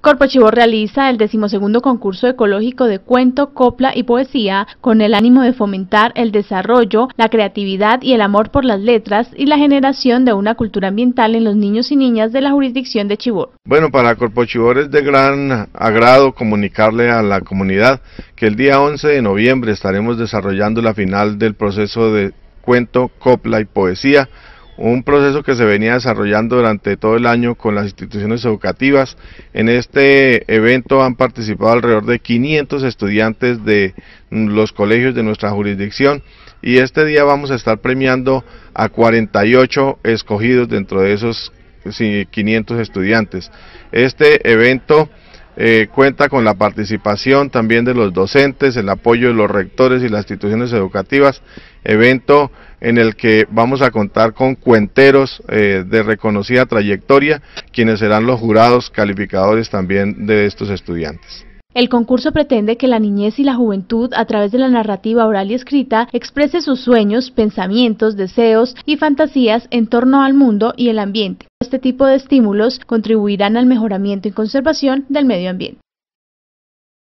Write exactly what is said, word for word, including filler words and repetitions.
Corpochivó realiza el decimosegundo concurso ecológico de cuento, copla y poesía con el ánimo de fomentar el desarrollo, la creatividad y el amor por las letras y la generación de una cultura ambiental en los niños y niñas de la jurisdicción de Chivor. Bueno, para Corpochivó es de gran agrado comunicarle a la comunidad que el día once de noviembre estaremos desarrollando la final del proceso de cuento, copla y poesía, un proceso que se venía desarrollando durante todo el año con las instituciones educativas. En este evento han participado alrededor de quinientos estudiantes de los colegios de nuestra jurisdicción y este día vamos a estar premiando a cuarenta y ocho escogidos dentro de esos quinientos estudiantes. Este evento Eh, cuenta con la participación también de los docentes, el apoyo de los rectores y las instituciones educativas, evento en el que vamos a contar con cuenteros eh, de reconocida trayectoria, quienes serán los jurados calificadores también de estos estudiantes. El concurso pretende que la niñez y la juventud, a través de la narrativa oral y escrita, exprese sus sueños, pensamientos, deseos y fantasías en torno al mundo y el ambiente. Este tipo de estímulos contribuirán al mejoramiento y conservación del medio ambiente.